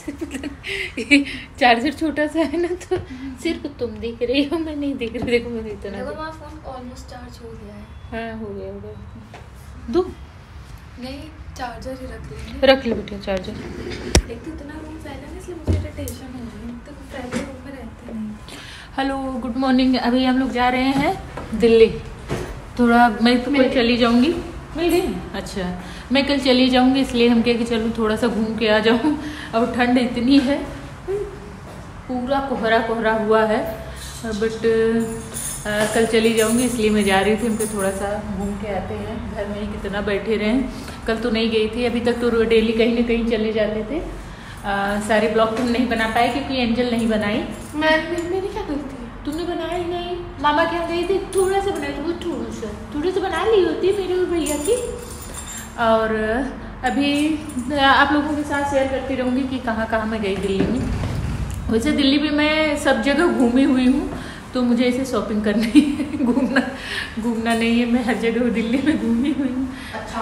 Charger छोटा सा है ना, तो सिर्फ तुम दिख रही हो, मैं नहीं दिख रही। देखो मेरे इतना देखो मेरा फोन ऑलमोस्ट चार्ज हो गया है। हाँ हो गया होगा। दो नहीं चार्जर ही रख लो बेटा चार्जर। एक तो इतना रूम फैला है इसलिए मुझे इरिटेशन हो रही है, तो पहले रूम में रहते नहीं। Hello good morning. अभी हम लोग जा रहे हैं दिल्ली। थोड़ा मैं तो कल चली जाऊंगी। मिल गई? अच्छा मैं कल चली जाऊंगी, इसलिए हम कह कि चलो थोड़ा सा घूम के आ जाऊं। और ठंड इतनी है, पूरा कोहरा कोहरा हुआ है, बट कल चली जाऊंगी इसलिए मैं जा रही थी। हमको थोड़ा सा घूम के आते हैं, घर में ही कितना बैठे रहें। कल तो नहीं गई थी, अभी तक तो डेली कहीं ना कहीं चले जाते थे। सारे ब्लॉग तो नहीं बना पाए क्योंकि एंजल नहीं बनाई। मैंने क्या गलती है? तुमने बनाया ही नहीं। मामा क्या गई थी, थोड़ा सा बनाई थी, वो थोड़ा सा बना ली होती मेरे और भैया की। और अभी आप लोगों के साथ शेयर करती रहूँगी कि कहाँ कहाँ मैं गई दिल्ली में। वैसे दिल्ली में मैं सब जगह घूमी हुई हूँ, तो मुझे ऐसे शॉपिंग करनी है, घूमना नहीं है। मैं हर जगह दिल्ली में घूमी हुई हूँ। अच्छा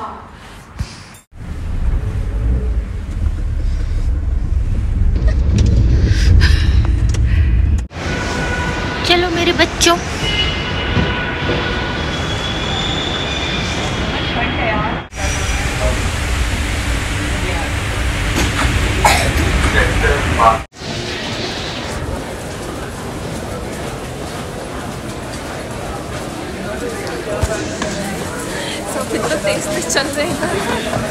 चलो मेरे बच्चों। सब इतना तेज चल रहे हैं।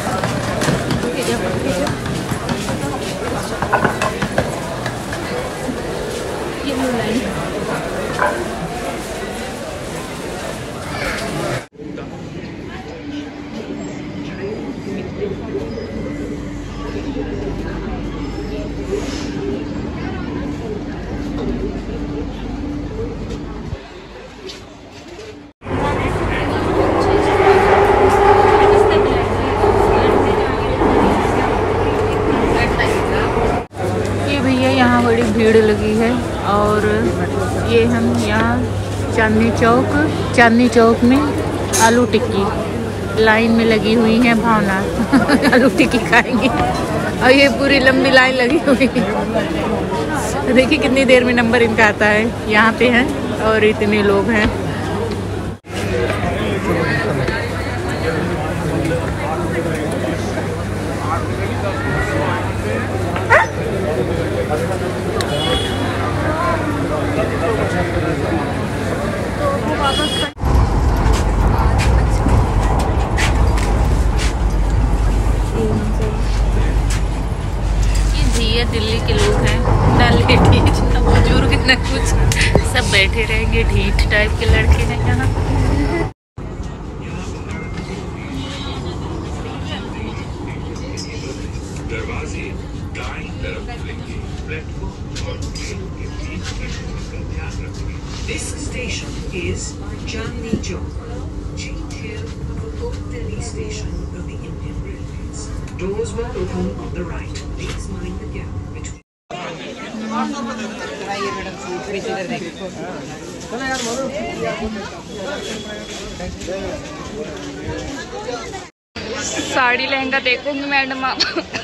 यहाँ बड़ी भीड़ लगी है, और ये हम यहाँ चांदनी चौक में आलू टिक्की लाइन में लगी हुई है। भावना आलू टिक्की खाएंगी, और ये पूरी लंबी लाइन लगी हुई है। देखिए कितनी देर में नंबर इनका आता है। यहाँ पे हैं और इतने लोग हैं। ये दिल्ली के लोग हैं, ना लेडीज ना बुजुर्ग ना कुछ, सब बैठे रहेंगे। ढीठ टाइप के लड़के हैं यहाँ। दरवाजे दाईं तरफ खुलेंगे। प्लेटफॉर्म और ट्रेन के बीच की दूरी का ध्यान रखें। This station is Chandni Chowk. Change here for Old Delhi station of the Indian Railways. Doors will open on the right. Please mind the gap between. Sari lehenga देखोगी मैडम आप?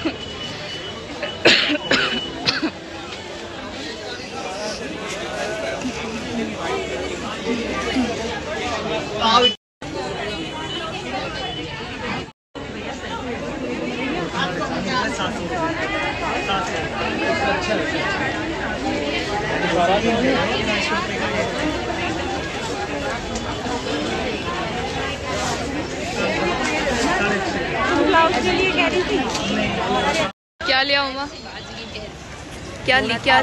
क्या ले आऊँ? क्या ली क्या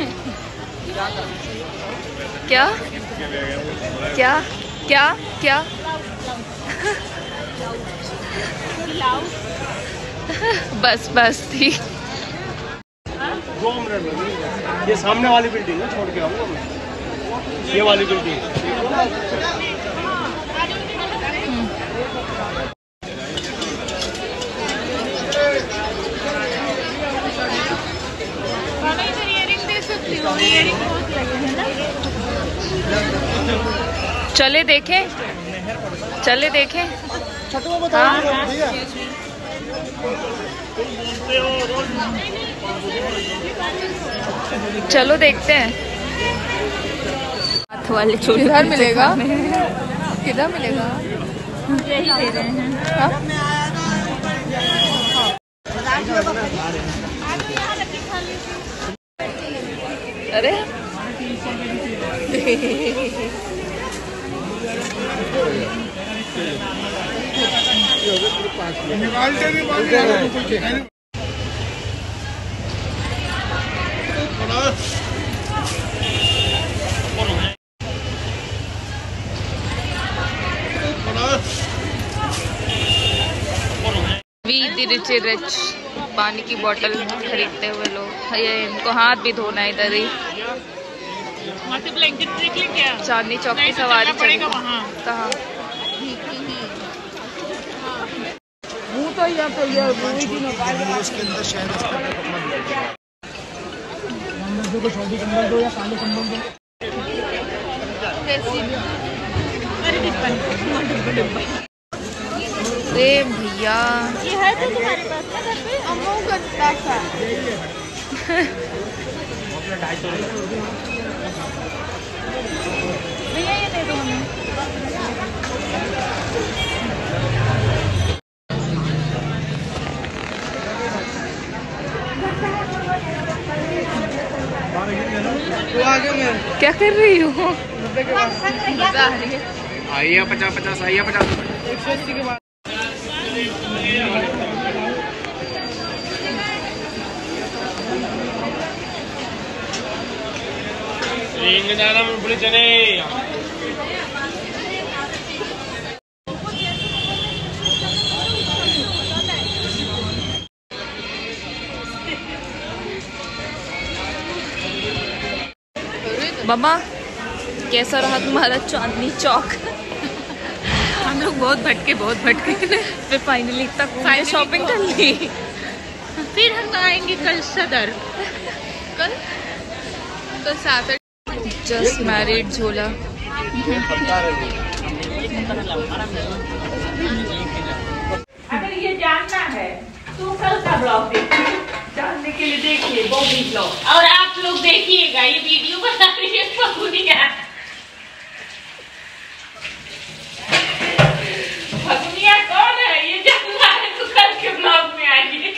क्या क्या क्या बस थी। 2 मिनट में ये सामने वाली बिल्डिंग है, छोड़ के आऊंगा मैं। ये वाली बिल्डिंग चले देखें। छोटू को बताओ। चलो देखते हैं। हाथ वाले किधर मिलेगा? किधर मिलेगा? यही दे रहे हैं। अरे रिच रिच पानी की बोतल खरीदते हुए लोग। ये इनको हाथ भी धोना है इधर ही। चांदनी चौक की सवारी चलेगा वहाँ। कहाँ? अरे भैया ये है तो तुम्हारे पास ना घर पे? अम्मू का पैसा भैया ये दे दो हमें। क्या कर रही हूँ? आइए 50-50 आइए 50 180 के बाद जाना पुलिस चले। मम्मा कैसा रहा तुम्हारा चांदनी चौक? हम लोग बहुत भटके फिर फाइनली तक शॉपिंग कर ली। फिर हम आएंगे कल सदर। कल सैटरडे। जस्ट मैरिड झोला। अगर ये जानना है तो कल का ब्लॉग देखिए, जानने के लिए देखिए बॉबी ब्लॉग। और आप लोग देखिएगा ये वीडियो बना रही है फगुनिया। फगुनिया कौन है ये जानना है तो कल के ब्लॉग में आइए।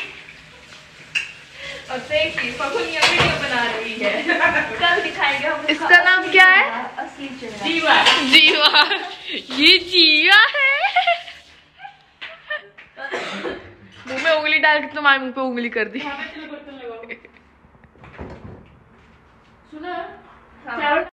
और देखिए फगुनिया वीडियो बना रही है। कल दिखाएंगे हम। इसका नाम क्या है? असली चेहरा। जीवा। जीवा। ये जीवा है। मुंह में उंगली डाल के तुम्हारे मुंह पे उंगली कर दी। सुना